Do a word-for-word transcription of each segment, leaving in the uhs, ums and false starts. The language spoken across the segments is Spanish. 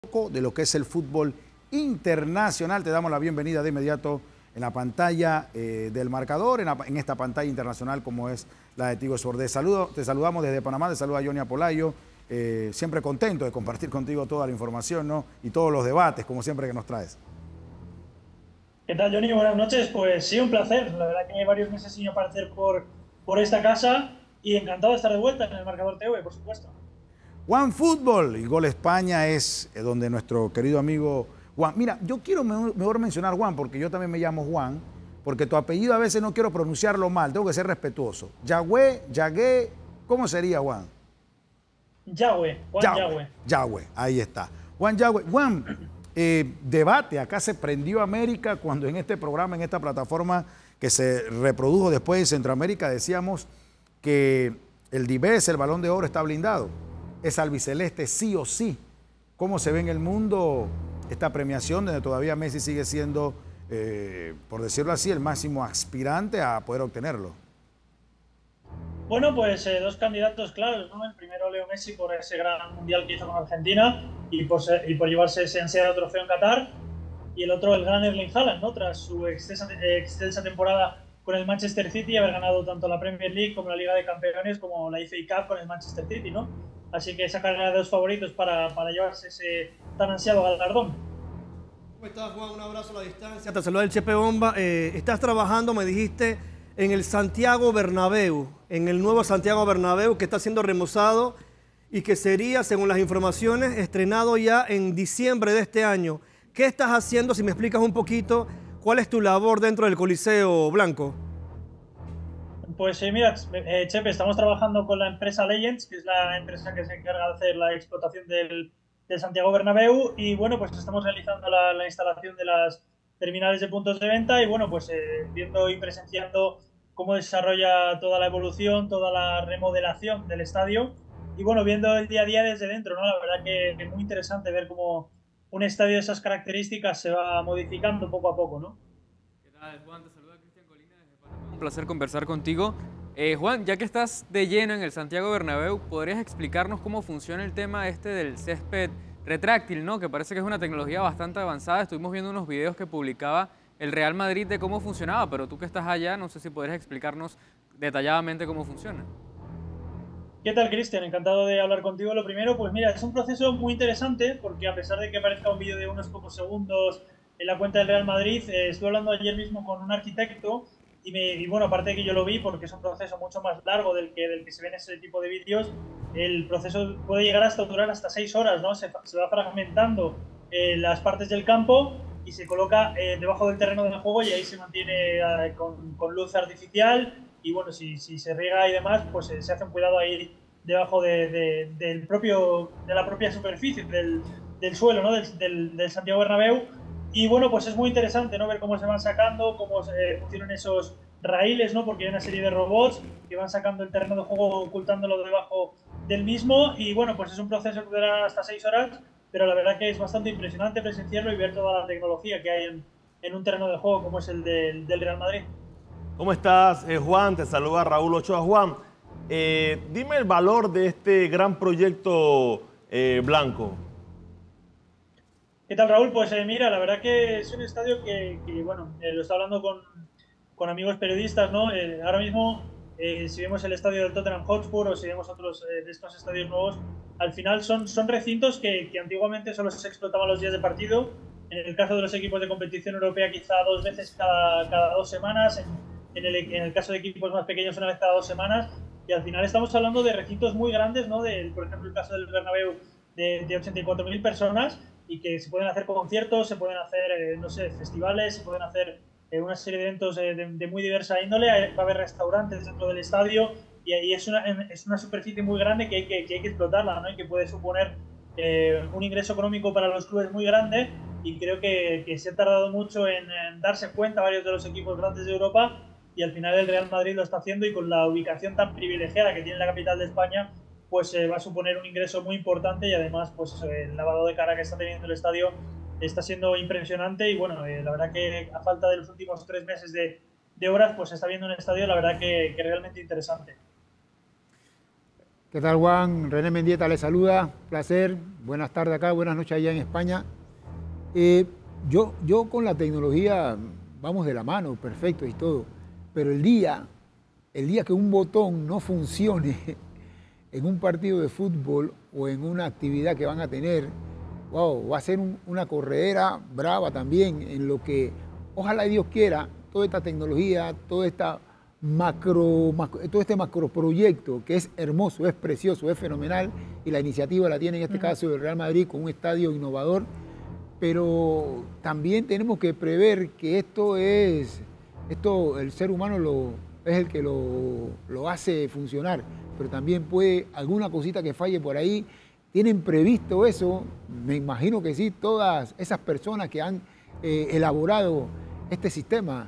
poco de lo que es el fútbol internacional. Te damos la bienvenida de inmediato en la pantalla eh, del marcador, en, la, en esta pantalla internacional como es la de Tigo Sport. Saludo, te saludamos desde Panamá, te saluda Johnny Apolayo, eh, siempre contento de compartir contigo toda la información, ¿no? Y todos los debates, como siempre, que nos traes. ¿Qué tal, Johnny? Buenas noches. Pues sí, un placer. La verdad que hay varios meses sin aparecer por, por esta casa y encantado de estar de vuelta en el Marcador T V, por supuesto. One Fútbol y Gol España es donde nuestro querido amigo Juan. Mira, yo quiero mejor mencionar Juan porque yo también me llamo Juan, porque tu apellido a veces no quiero pronunciarlo mal, tengo que ser respetuoso. Yagüe, Yagué, ¿cómo sería Juan? Yagüe, Juan Yagüe. Yagüe. Yagüe, ahí está. Juan Yagüe. Juan, eh, debate, acá se prendió América cuando en este programa, en esta plataforma que se reprodujo después en Centroamérica, decíamos que el Dives, el Balón de Oro, está blindado. Es albiceleste sí o sí. ¿Cómo se ve en el mundo esta premiación donde todavía Messi sigue siendo, eh, por decirlo así, el máximo aspirante a poder obtenerlo? Bueno, pues eh, dos candidatos claros, ¿no? El primero, Leo Messi, por ese gran mundial que hizo con Argentina y por, ser, y por llevarse ese ansiado trofeo en Qatar. Y el otro, el gran Erling Haaland, ¿no? Tras su extensa, eh, extensa temporada con el Manchester City, haber ganado tanto la Premier League como la Liga de Campeones como la F A Cup con el Manchester City, ¿no? Así que esa carrera de dos favoritos para, para llevarse ese tan ansiado galardón. ¿Cómo estás, Juan? Un abrazo a la distancia. Te saluda el Chepe Bomba. Eh, estás trabajando, me dijiste, en el Santiago Bernabéu, en el nuevo Santiago Bernabéu que está siendo remozado y que sería, según las informaciones, estrenado ya en diciembre de este año. ¿Qué estás haciendo? Si me explicas un poquito, ¿cuál es tu labor dentro del Coliseo Blanco? Pues eh, mira, eh, Chepe, estamos trabajando con la empresa Legends, que es la empresa que se encarga de hacer la explotación del, del Santiago Bernabéu, y bueno, pues estamos realizando la, la instalación de las terminales de puntos de venta y bueno, pues eh, viendo y presenciando cómo desarrolla toda la evolución, toda la remodelación del estadio y bueno, viendo el día a día desde dentro, ¿no? La verdad que es muy interesante ver cómo un estadio de esas características se va modificando poco a poco, ¿no? ¿Qué tal, Juan? Te saluda Cristian Colina desde Panamá. Un placer conversar contigo. Eh, Juan, ya que estás de lleno en el Santiago Bernabéu, ¿podrías explicarnos cómo funciona el tema este del césped retráctil, ¿no? Que parece que es una tecnología bastante avanzada. Estuvimos viendo unos videos que publicaba el Real Madrid de cómo funcionaba, pero tú que estás allá, no sé si podrías explicarnos detalladamente cómo funciona. ¿Qué tal, Cristian? Encantado de hablar contigo. Lo primero, pues mira, es un proceso muy interesante porque a pesar de que aparezca un vídeo de unos pocos segundos en la cuenta del Real Madrid, eh, estuve hablando ayer mismo con un arquitecto y, me, y bueno, aparte de que yo lo vi porque es un proceso mucho más largo del que, del que se ve en ese tipo de vídeos, el proceso puede llegar hasta durar hasta seis horas, ¿no? Se, se va fragmentando eh, las partes del campo y se coloca eh, debajo del terreno del juego y ahí se mantiene eh, con, con luz artificial y bueno, si, si se riega y demás, pues eh, se hace un cuidado ahí debajo de, de, del propio, de la propia superficie, del, del suelo, ¿no? del, del, del Santiago Bernabéu. Y bueno, pues es muy interesante, ¿no? Ver cómo se van sacando, cómo se, funcionan esos raíles, ¿no? Porque hay una serie de robots que van sacando el terreno de juego, ocultándolo debajo del mismo. Y bueno, pues es un proceso que durará hasta seis horas, pero la verdad que es bastante impresionante presenciarlo y ver toda la tecnología que hay en, en un terreno de juego como es el del, del Real Madrid. ¿Cómo estás, eh, Juan? Te saluda Raúl Ochoa. Juan, eh, dime el valor de este gran proyecto eh, blanco. ¿Qué tal, Raúl? Pues eh, mira, la verdad que es un estadio que, que bueno, eh, lo está hablando con, con amigos periodistas, ¿no? Eh, ahora mismo, eh, si vemos el estadio del Tottenham Hotspur o si vemos otros eh, de estos estadios nuevos, al final son, son recintos que, que antiguamente solo se explotaban los días de partido. En el caso de los equipos de competición europea, quizá dos veces cada, cada dos semanas. En, en, el, en el caso de equipos más pequeños, una vez cada dos semanas. Y al final estamos hablando de recintos muy grandes, ¿no? De, por ejemplo, el caso del Bernabéu de, de ochenta y cuatro mil personas y que se pueden hacer conciertos, se pueden hacer, eh, no sé, festivales, se pueden hacer eh, una serie de eventos eh, de, de muy diversa índole. Va a haber restaurantes dentro del estadio y, y es, una, es una superficie muy grande que hay que, que, hay que explotarla, ¿no? Y que puede suponer eh, un ingreso económico para los clubes muy grande. Y creo que, que se ha tardado mucho en, en darse cuenta varios de los equipos grandes de Europa y al final el Real Madrid lo está haciendo y con la ubicación tan privilegiada que tiene la capital de España, pues eh, va a suponer un ingreso muy importante y además pues el lavado de cara que está teniendo el estadio está siendo impresionante y bueno, eh, la verdad que a falta de los últimos tres meses de, de horas pues se está viendo un estadio la verdad que, que realmente interesante. ¿Qué tal, Juan? René Mendieta le saluda, placer, buenas tardes acá, buenas noches allá en España. Eh, yo, yo con la tecnología vamos de la mano, perfecto y todo, pero el día, el día que un botón no funcione en un partido de fútbol o en una actividad que van a tener, wow, va a ser un, una corredera brava también, en lo que, ojalá Dios quiera, toda esta tecnología, toda esta macro, macro, todo este macroproyecto que es hermoso, es precioso, es fenomenal, y la iniciativa la tiene en este caso el Real Madrid con un estadio innovador, pero también tenemos que prever que esto es, esto el ser humano lo, es el que lo, lo hace funcionar, pero también puede alguna cosita que falle por ahí. ¿Tienen previsto eso? Me imagino que sí, todas esas personas que han eh, elaborado este sistema.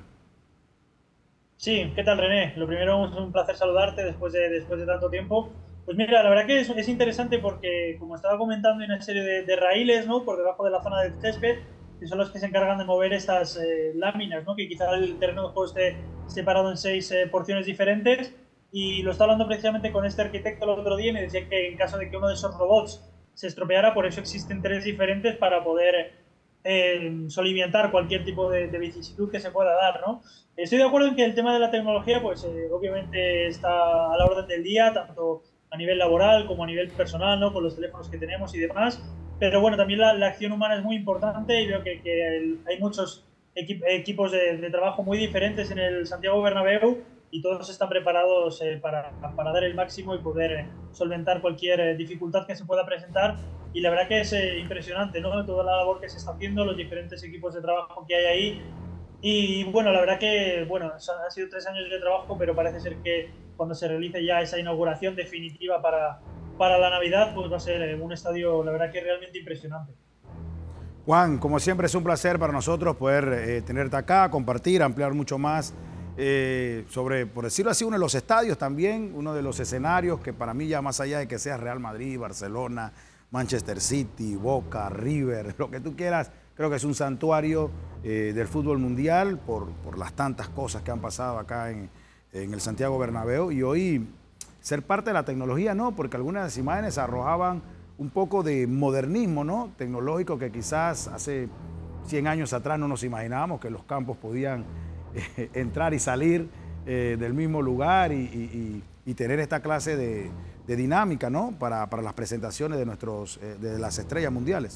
Sí, ¿qué tal, René? Lo primero, es un placer saludarte después de, después de tanto tiempo. Pues mira, la verdad que es, es interesante porque, como estaba comentando, hay una serie de, de raíles, ¿no?, por debajo de la zona del césped, que son los que se encargan de mover estas eh, láminas, ¿no?, que quizá el terreno de juego esté separado en seis eh, porciones diferentes. Y lo estaba hablando precisamente con este arquitecto el otro día y me decía que en caso de que uno de esos robots se estropeara, por eso existen tres diferentes para poder Eh, soliviantar cualquier tipo de, de vicisitud que se pueda dar, ¿no? Estoy de acuerdo en que el tema de la tecnología, pues eh, obviamente está a la orden del día, tanto a nivel laboral como a nivel personal, ¿no?, con los teléfonos que tenemos y demás, pero bueno, también la, la acción humana es muy importante y veo que, que el, hay muchos equip, equipos de, de trabajo muy diferentes en el Santiago Bernabéu y todos están preparados eh, para, para dar el máximo y poder eh, solventar cualquier eh, dificultad que se pueda presentar. Y la verdad que es eh, impresionante, ¿no?, toda la labor que se está haciendo, los diferentes equipos de trabajo que hay ahí. Y bueno, la verdad que, bueno, han sido tres años de trabajo, pero parece ser que cuando se realice ya esa inauguración definitiva para, para la Navidad, pues va a ser un estadio, la verdad que realmente impresionante. Juan, como siempre es un placer para nosotros poder eh, tenerte acá, compartir, ampliar mucho más eh, sobre, por decirlo así, uno de los estadios también, uno de los escenarios que para mí ya más allá de que sea Real Madrid, Barcelona, Manchester City, Boca, River, lo que tú quieras, creo que es un santuario eh, del fútbol mundial por, por las tantas cosas que han pasado acá en, en el Santiago Bernabéu. Y hoy ser parte de la tecnología, no, porque algunas imágenes arrojaban un poco de modernismo, ¿no?, tecnológico, que quizás hace cien años atrás no nos imaginábamos que los campos podían eh, entrar y salir eh, del mismo lugar y, y, y tener esta clase de de dinámica, ¿no?, para, para las presentaciones de, nuestros, eh, de las estrellas mundiales.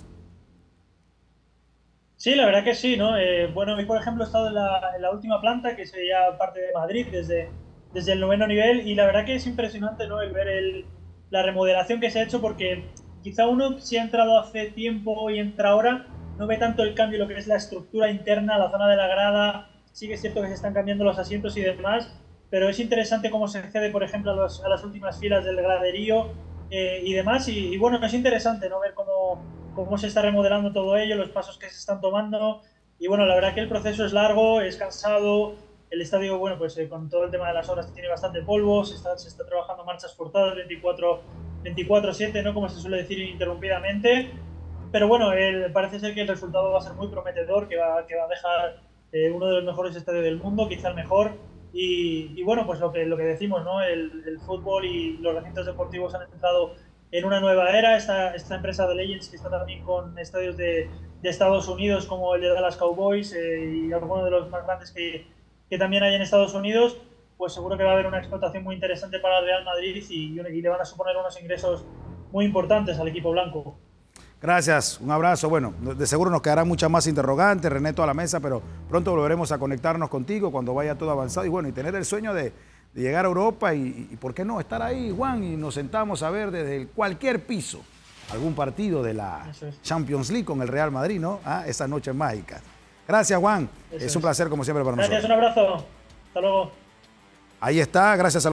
Sí, la verdad que sí, ¿no? Eh, bueno, a mí, por ejemplo, he estado en la, en la última planta, que sería parte de Madrid, desde, desde el noveno nivel, y la verdad que es impresionante, ¿no?, el ver el, la remodelación que se ha hecho, porque quizá uno, si ha entrado hace tiempo y entra ahora, no ve tanto el cambio, lo que es la estructura interna, la zona de la grada. Sí que es cierto que se están cambiando los asientos y demás, pero es interesante cómo se accede, por ejemplo, a, los, a las últimas filas del graderío eh, y demás. Y, y bueno, es interesante, ¿no?, ver cómo, cómo se está remodelando todo ello, los pasos que se están tomando. Y bueno, la verdad que el proceso es largo, es cansado. El estadio, bueno, pues eh, con todo el tema de las obras tiene bastante polvo, se está, se está trabajando marchas forzadas veinticuatro siete, ¿no?, como se suele decir, ininterrumpidamente. Pero bueno, el, parece ser que el resultado va a ser muy prometedor, que va, que va a dejar eh, uno de los mejores estadios del mundo, quizá el mejor. Y, y bueno, pues lo que, lo que decimos, ¿no?, el, el fútbol y los recintos deportivos han entrado en una nueva era. Esta, esta empresa de Legends, que está también con estadios de, de Estados Unidos, como el de Dallas Cowboys eh, y algunos de los más grandes que, que también hay en Estados Unidos, pues seguro que va a haber una explotación muy interesante para el Real Madrid y, y le van a suponer unos ingresos muy importantes al equipo blanco. Gracias, un abrazo. Bueno, de seguro nos quedarán muchas más interrogantes, René, toda la mesa, pero pronto volveremos a conectarnos contigo cuando vaya todo avanzado y bueno, y tener el sueño de, de llegar a Europa y, y, ¿por qué no?, estar ahí, Juan, y nos sentamos a ver desde cualquier piso algún partido de la Champions League con el Real Madrid, ¿no? ¿Ah? Esas noches mágicas. Gracias, Juan. Es un placer, como siempre, para nosotros. Gracias, un abrazo. Hasta luego. Ahí está, gracias a